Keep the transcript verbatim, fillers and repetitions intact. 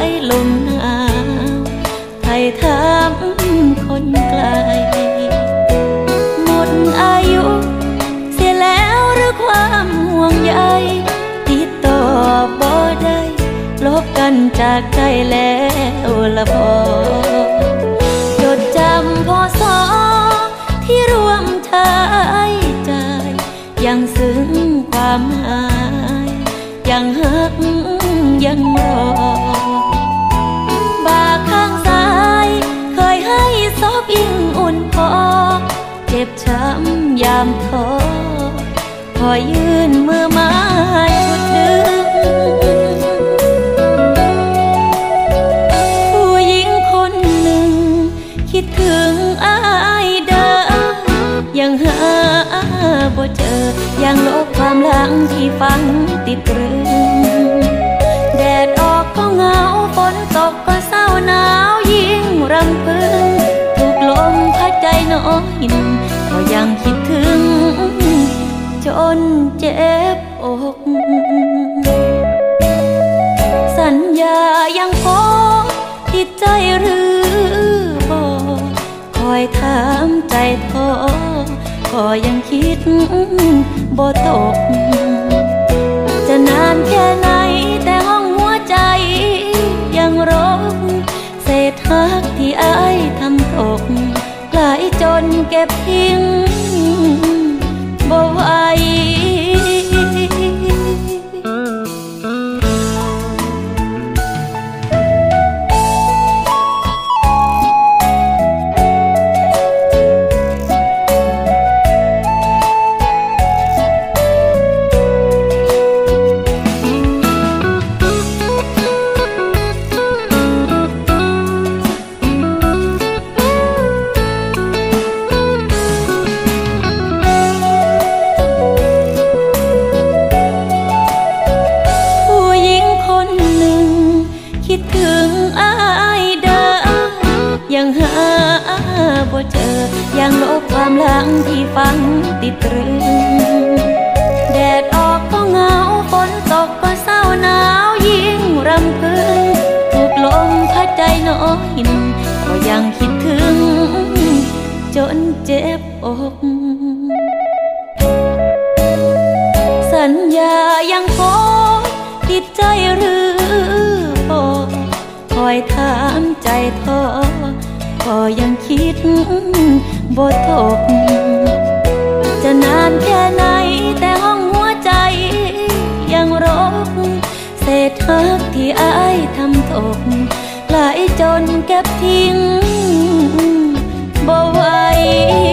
ลมหนาวไทยถามคนไกลหมดอายุเสียแล้วหรือความห่วงใยติดต่อบ่ได้ลบกันจากใจแล้วละพอจดจำพอสอที่ร่วมใช้ใจยังซึ้งความหมายยังฮักยังรอบาข้างซ้ายเคยให้ซบยิ่งอุ่นพอเจ็บช้ำยามท้อพอยืนมือไม้ชุดดึงผู้หญิงคนหนึ่งคิดถึงอายเด้อยังหาบ่เจอยังลบความหลังที่ฝังติดตรึงแดดออกก็เหงาฝนตกก็เศร้าหนาวยิ่งรำพึงถูกลมพัดใจน้อยหนึ่งก็ยังคิดถึงจนเจ็บอกสัญญายังพอติดใจหรือบ่คอยถามใจท้อก็ยังคิดบ่ตกจะนานแค่ไหนแต่ห้องหัวใจยังรกเศษหักที่อายทำตกหลายจนเก็บทิ้งบ่ไหวยังหาบ่เจอยังลบความหลังที่ฝังติดตรึงแดดออกก็เหงาฝนตกก็เศร้าหนาวยิ่งรำพึงถูกลมพัดใจน้อยหนึ่งก็ยังคิดถึงจนเจ็บอกสัญญายังพอติดใจหรือบ่คอยถามใจท้อก็ยังคิดบ่ตกจะนานแค่ไหนแต่ห้องหัวใจยังรกเศษหักที่อายทำตกหลายจนเก็บทิ้งบ่ไหว